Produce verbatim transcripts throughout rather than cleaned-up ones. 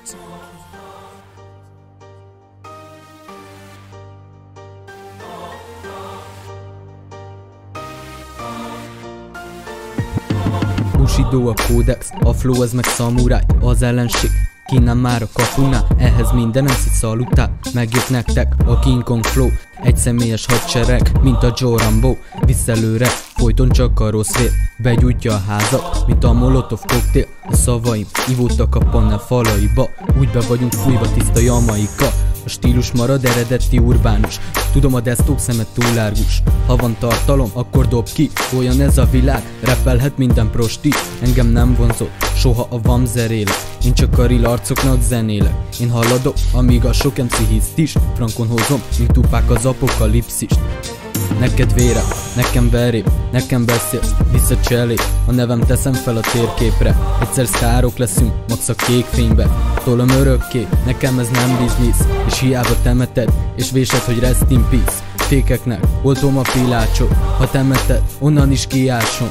Bushido a kódex, a flow az meg szamuráj, az ellenség kínál már a kapunál, ehhez minden em cé szalutál. Megjött nektek a King Kong flow, egy személyes hadsereg, mint a Joe Rambo. Visz előre, folyton csak a rossz vér, begyújtja a házat, mint a Molotov koktél. A szavaim ivódtak a panel falaiba, úgy be vagyunk fújva tiszta Jamaika. A stílus marad eredeti urbánus, tudom a desktop szemed túl árgus. Ha van tartalom, akkor dob ki, olyan ez a világ, rappelhet minden prosti. Engem nem vonzott, soha a vamzerélet, én csak a real arcoknak zenélek. Én haladok, amíg a sok em cé hiszt is, frankon hozom, mint Tupac az apokalipszist. Neked vére, nekem veréb, nekem beszélsz, vissza cselé, a nevem teszem fel a térképre. Egyszer sztárok leszünk, max a kék fénybe, tolom örökké, nekem ez nem biznisz. És hiába temeted, és vésed, hogy rest in peace. Fékeknek oltom a pilácsot, ha temeted, onnan is kiásom.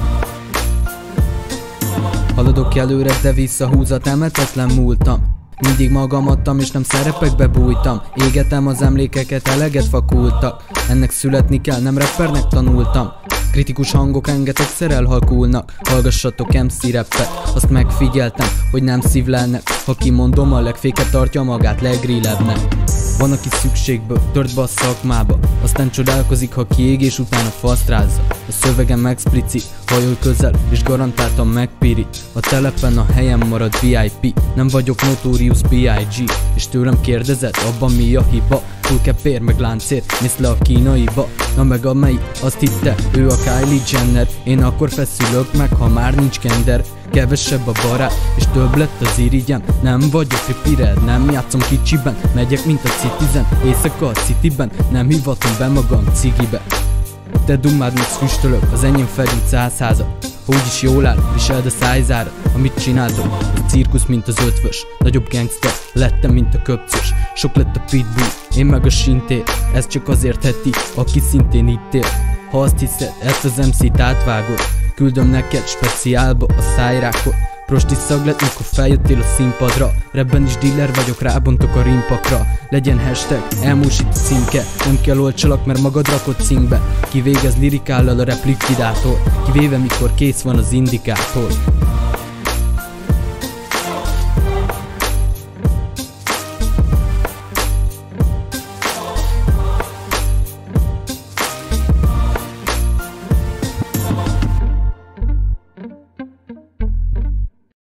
Haladok előre, de visszahúz a temetetlen múltam. Mindig magam adtam, és nem szerepekbe bújtam. Égetem az emlékeket, eleget fakultak. Ennek születni kell, nem rappernek tanultam. Kritikus hangok rengetegszer elhalkulnak. Hallgassatok em cé rappet, azt megfigyeltem, hogy nem szívlelnek. Ha kimondom, a legféket tartja magát legrillebbnek. Van, aki szükségből tört be a szakmába, aztán csodálkozik, ha kiég és utána fasztrázza. A szövegem explicit, hajol közel és garantáltan megpirít. A telepen a helyem marad vé i pé, nem vagyok Notorious bé i gé. És tőlem kérdezed, abban mi a hiba? Fullkepér meg láncér, mész le a kínaiba. Na meg a melyik, azt hitte, ő a Kylie Jenner. Én akkor feszülök meg, ha már nincs kender. Kevesebb a barát, és több lett az irigyem. Nem vagyok ripired, nem játszom kicsiben. Megyek mint a Citizen, éjszaka a Cityben. Nem hivatom be magam cigibe. Te dummád meg füstölök, az enyém felgyújt százszázat. Úgyis jól áll, viseld a szájzárat. Amit csináltok, a cirkusz mint az ötvös. Nagyobb gangster, lettem mint a köpcös. Sok lett a pitbull, én meg a sintér. Ez csak azért heti, aki szintén itt él. Ha azt hiszed, ezt az em cét átvágod, küldöm neked speciálba a szájrákot. Prosti szag lett, mikor feljöttél a színpadra. Rapben is dealer vagyok, rábontok a rimpakra. Legyen hashtag, elmúsít a címke. Nem kell olcsalak, mert magad rakod címbe. Kivégez lirikállal a rap likvidátor, kivéve mikor kész van az indikátor.